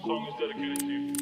song is dedicated to you.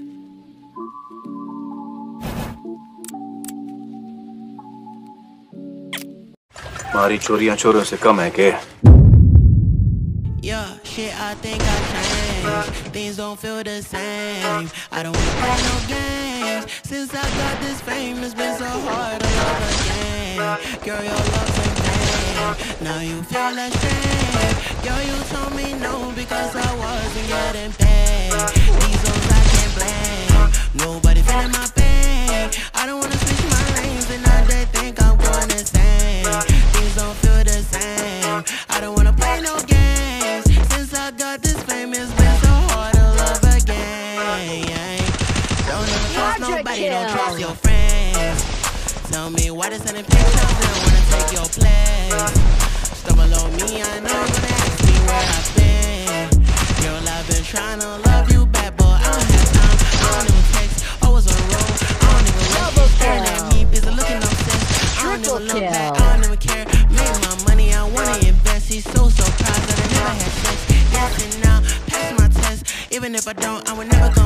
हमारी चोरियां चोरों से कम है के? Yeah, shit, I think I changed. Things don't feel the same. I don't wanna play no games. Since I got this fame, it's been so hard to love again. Girl, your love's in pain. Now you feel ashamed. Girl, you told me no because I wasn't getting paid. These hoes I can't blame. Nobody feeling my pain. I don't wanna switch my lanes and now they think I'm going insane. Things don't feel the same. I don't wanna play no games. Since I got this fame, it's been so hard to love again. Don't ever trust nobody, don't trust your friends. Tell me why they sending pictures, they don't wanna take your place. Stumble on me, I know you're gonna ask me where I've been. Girl, I've been trying to love you back, but I don't have time. I don't even text, always on the road. I don't even look, staring at me, busy looking obsessed. I don't even look back, I don't even care. Made my money, I wanna invest. He's so surprised that I never had sex. Yes and now, passing my test. Even if I don't, I would never go